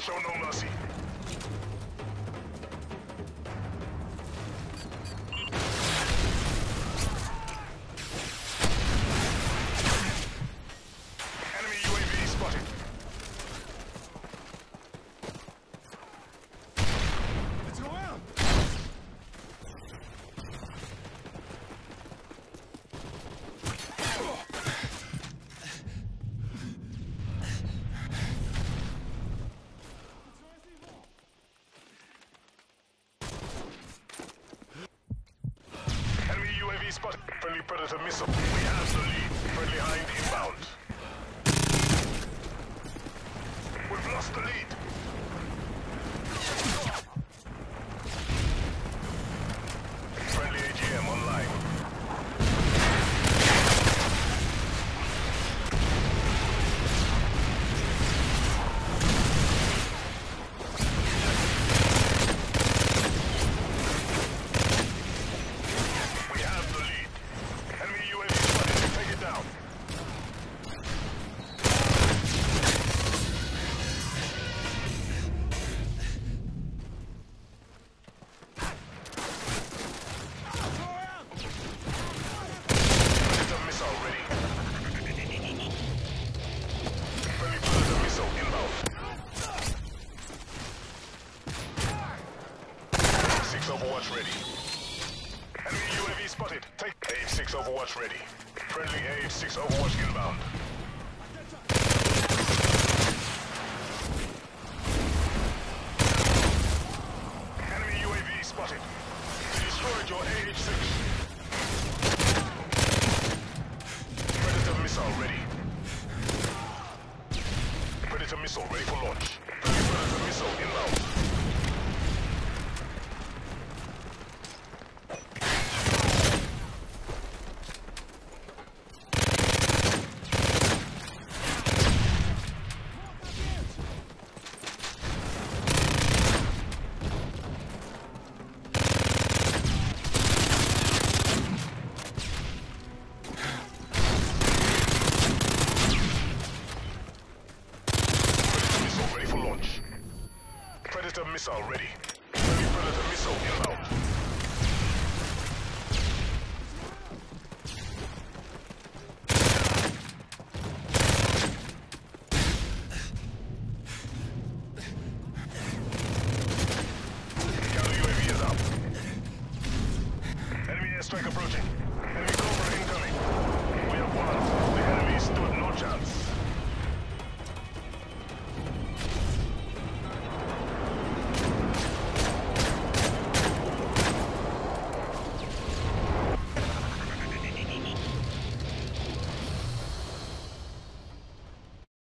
Show no mercy. Enemy UAV spotted. Let's go out! Enemy UAV spotted. Friendly Predator missile. We have the lead. Friendly Hind inbound. We've lost the lead. Friendly AGM online. We have the lead. Enemy UAV spotted. Take it down. Predator missile ready. Friendly Predator missile inbound. 6 Overwatch ready. Enemy UAV spotted. Take AH-6 Overwatch ready. Friendly AH-6 Overwatch inbound. Enemy UAV spotted. Destroyed your AH-6. Predator missile ready. Predator missile ready for launch. Friendly Predator missile inbound. Predator missile ready. Friendly Predator missile inbound.